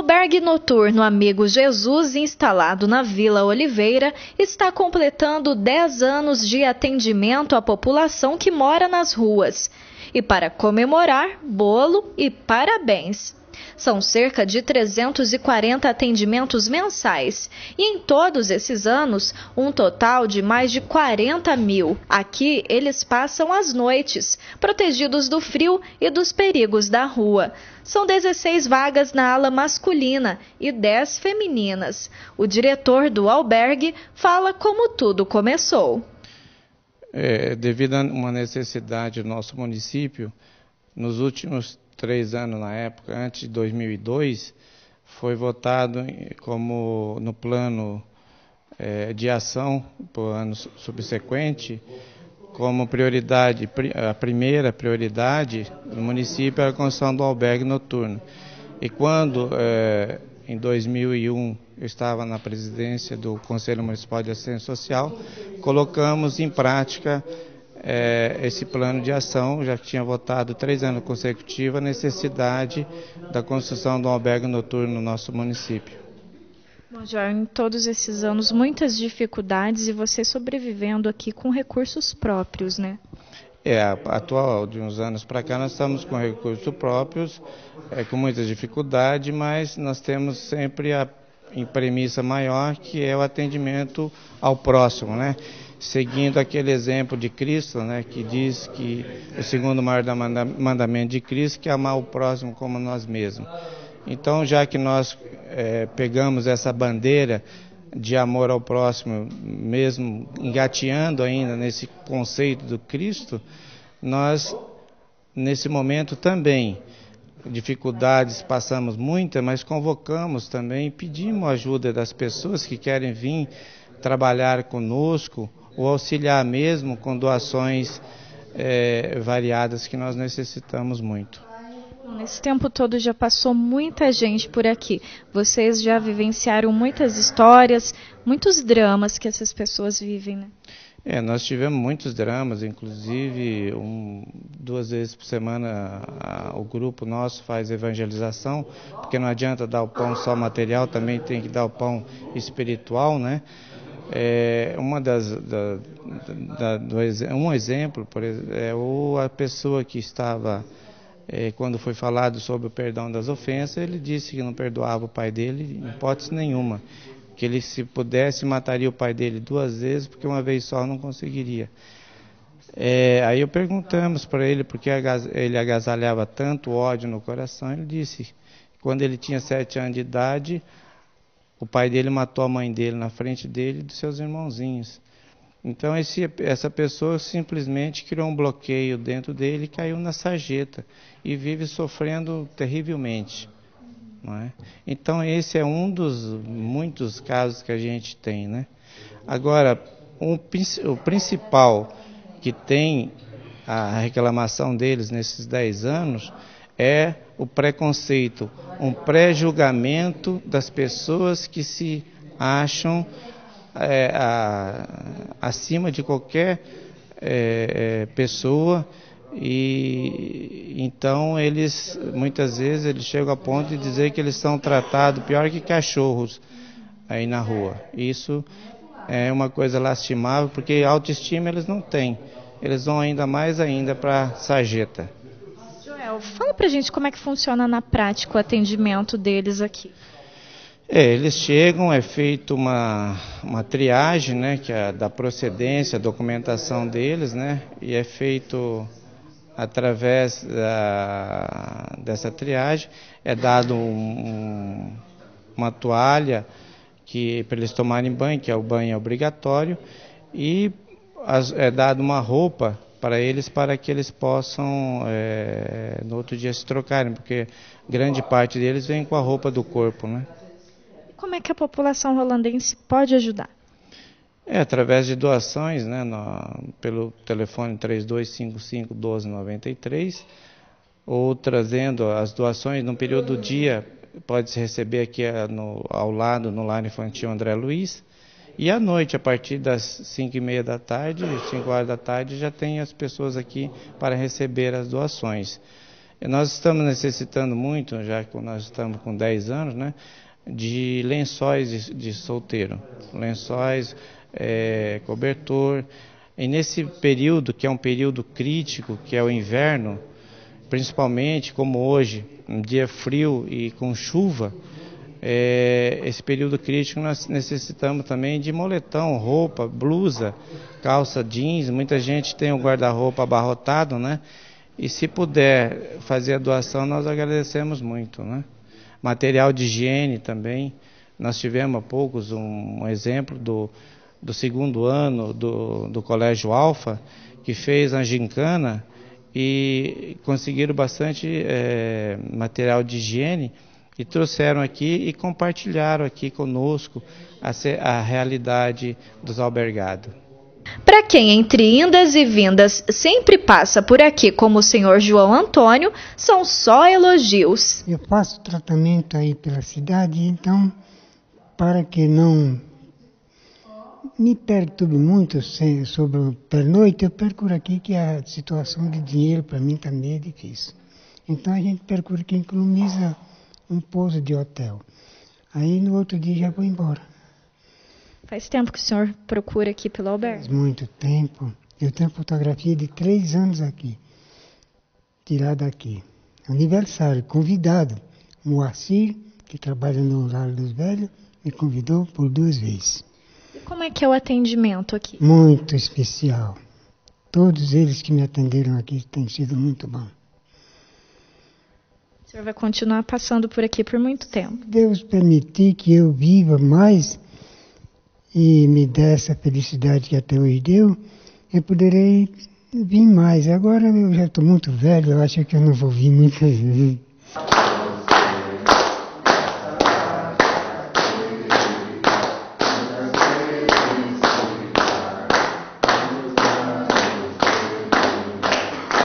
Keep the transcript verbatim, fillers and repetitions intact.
albergue noturno Amigo Jesus, instalado na Vila Oliveira, está completando dez anos de atendimento à população que mora nas ruas. E para comemorar, bolo e parabéns. São cerca de trezentos e quarenta atendimentos mensais e em todos esses anos, um total de mais de quarenta mil. Aqui eles passam as noites, protegidos do frio e dos perigos da rua. São dezesseis vagas na ala masculina e dez femininas. O diretor do albergue fala como tudo começou. É, devido a uma necessidade do nosso município, nos últimos três anos na época, antes de dois mil e dois, foi votado como no plano é, de ação para o ano subsequente, como prioridade, a primeira prioridade do município era a construção do albergue noturno. E quando, é, em dois mil e um, eu estava na presidência do Conselho Municipal de Assistência Social, colocamos em prática É, esse plano de ação. Já tinha votado três anos consecutivos a necessidade da construção de um albergue noturno no nosso município. Bom, já em todos esses anos, muitas dificuldades e você sobrevivendo aqui com recursos próprios, né? É, atual, de uns anos para cá, nós estamos com recursos próprios, é, com muita dificuldade, mas nós temos sempre a em premissa maior, que é o atendimento ao próximo, né? Seguindo aquele exemplo de Cristo, né, que diz que o segundo maior mandamento de Cristo, que é amar o próximo como nós mesmos. Então, já que nós é, pegamos essa bandeira de amor ao próximo, mesmo engateando ainda nesse conceito do Cristo, nós, nesse momento também, dificuldades passamos muitas, mas convocamos também, pedimos ajuda das pessoas que querem vir trabalhar conosco, ou auxiliar mesmo com doações é, variadas que nós necessitamos muito. Nesse tempo todo já passou muita gente por aqui. Vocês já vivenciaram muitas histórias, muitos dramas que essas pessoas vivem, né? É, nós tivemos muitos dramas, inclusive um, duas vezes por semana a, o grupo nosso faz evangelização, porque não adianta dar o pão só material, também tem que dar o pão espiritual, né? É, uma das, da, da, do, um exemplo, por exemplo, é o, a pessoa que estava, é, quando foi falado sobre o perdão das ofensas, ele disse que não perdoava o pai dele em hipótese nenhuma, que ele, se pudesse, mataria o pai dele duas vezes, porque uma vez só não conseguiria. É, aí eu perguntamos para ele porque ele agasalhava tanto ódio no coração. Ele disse que quando ele tinha sete anos de idade, o pai dele matou a mãe dele na frente dele e dos seus irmãozinhos. Então esse, essa pessoa simplesmente criou um bloqueio dentro dele e caiu na sarjeta e vive sofrendo terrivelmente. Não é? Então esse é um dos muitos casos que a gente tem, né? Agora, um, o principal que tem a reclamação deles nesses dez anos é o preconceito, um pré-julgamento das pessoas que se acham é, a, acima de qualquer é, é, pessoa. E então eles, muitas vezes, eles chegam a ponto de dizer que eles são tratados pior que cachorros aí na rua. Isso é uma coisa lastimável, porque autoestima eles não têm. Eles vão ainda mais ainda para a sarjeta. Joel, fala pra gente como é que funciona na prática o atendimento deles aqui. É, eles chegam, é feita uma, uma triagem, né, que é da procedência, a documentação deles, né, e é feito através da, dessa triagem, é dado um, uma toalha que, para eles tomarem banho, que é o banho obrigatório, e as, é dado uma roupa para eles, para que eles possam é, no outro dia se trocarem, porque grande parte deles vem com a roupa do corpo, né? Como é que a população rolandense pode ajudar? É, através de doações, né, no, pelo telefone três dois cinco cinco, um dois nove três, ou trazendo as doações no período do dia, pode-se receber aqui no, ao lado, no Lar Infantil André Luiz, e à noite, a partir das cinco e meia da tarde, cinco horas da tarde, já tem as pessoas aqui para receber as doações. E nós estamos necessitando muito, já que nós estamos com dez anos, né, de lençóis de, de solteiro, lençóis, é, cobertor. E nesse período, que é um período crítico, que é o inverno, principalmente como hoje, um dia frio e com chuva, é, esse período crítico nós necessitamos também de moletom, roupa, blusa, calça jeans. Muita gente tem o guarda-roupa abarrotado, né? E se puder fazer a doação, nós agradecemos muito, né? Material de higiene também. Nós tivemos há poucos um, um exemplo do, do segundo ano do, do Colégio Alfa, que fez a gincana e conseguiram bastante é, material de higiene e trouxeram aqui e compartilharam aqui conosco a, a realidade dos albergados. Para quem entre indas e vindas sempre passa por aqui, como o senhor João Antônio, são só elogios. Eu faço tratamento aí pela cidade, então, para que não me perturbe muito sobre o pernoite, eu percuro aqui que a situação de dinheiro para mim também é difícil. Então a gente percura que economiza um pouso de hotel. Aí no outro dia já vou embora. Faz tempo que o senhor procura aqui pelo albergue? Faz muito tempo. Eu tenho fotografia de três anos aqui, tirada aqui. Aniversário, convidado. O Moacir, que trabalha no Lar dos Velhos, me convidou por duas vezes. E como é que é o atendimento aqui? Muito especial. Todos eles que me atenderam aqui têm sido muito bom. O senhor vai continuar passando por aqui por muito tempo? Deus permitir que eu viva mais e me dê essa felicidade que até hoje deu, eu poderei vir mais. Agora eu já estou muito velho, eu acho que eu não vou vir muitas vezes.